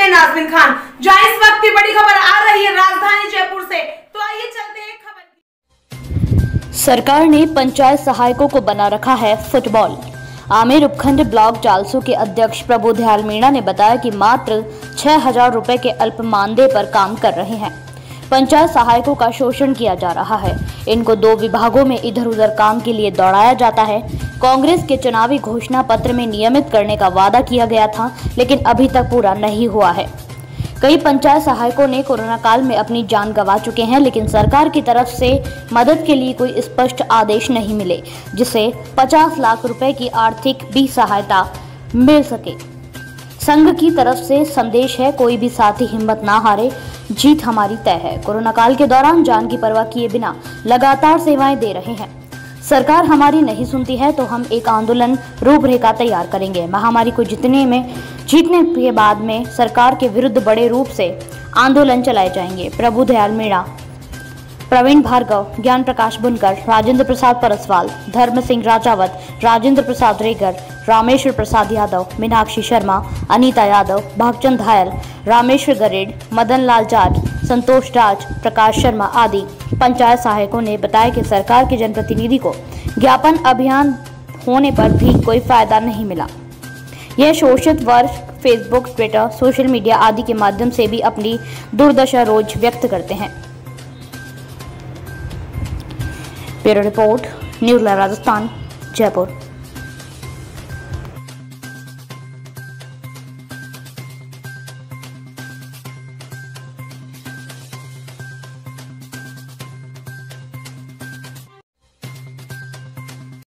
हैं नाज़मीन खान। जहां इस वक्त की बड़ी खबर आ रही है राजधानी जयपुर से, तो आइए चलते हैं खबर। सरकार ने पंचायत सहायकों को बना रखा है फुटबॉल। आमेर उपखंड ब्लॉक जालसू के अध्यक्ष प्रभु दयाल मीणा ने बताया कि मात्र 6,000 रुपए के अल्प मानदेय पर काम कर रहे हैं। पंचायत सहायकों का शोषण किया जा रहा है। इनको 2 विभागों में इधर उधर काम के लिए दौड़ाया जाता है। कांग्रेस के चुनावी घोषणा पत्र में नियमित करने का वादा किया गया था, लेकिन अभी तक पूरा नहीं हुआ है। कई पंचायत सहायकों ने कोरोना काल में अपनी जान गंवा चुके हैं, लेकिन सरकार की तरफ से मदद के लिए कोई स्पष्ट आदेश नहीं मिले, जिससे 50 लाख रुपए की आर्थिक भी सहायता मिल सके। संघ की तरफ से संदेश है, कोई भी साथी हिम्मत ना हारे, जीत हमारी तय है। कोरोना काल के दौरान जान की परवाह किए बिना लगातार सेवाएं दे रहे हैं। सरकार हमारी नहीं सुनती है तो हम एक आंदोलन रूपरेखा तैयार करेंगे। महामारी को जीतने के बाद में सरकार के विरुद्ध बड़े रूप से आंदोलन चलाए जाएंगे। प्रभु दयाल मीणा, प्रवीण भार्गव, ज्ञान प्रकाश बुनकर, राजेंद्र प्रसाद परसवाल, धर्म सिंह राजावत, राजेंद्र प्रसाद रेगर, रामेश्वर प्रसाद यादव, मीनाक्षी शर्मा, अनीता यादव, भागचंद धायल, रामेश्वर गरेड, मदन लाल जाट, संतोष राज, प्रकाश शर्मा आदि पंचायत सहायकों ने बताया कि सरकार के जनप्रतिनिधि को ज्ञापन अभियान होने पर भी कोई फायदा नहीं मिला। यह शोषित वर्ग फेसबुक, ट्विटर, सोशल मीडिया आदि के माध्यम से भी अपनी दुर्दशा रोज व्यक्त करते हैं। Bureau report, news live Rajasthan, Jaipur.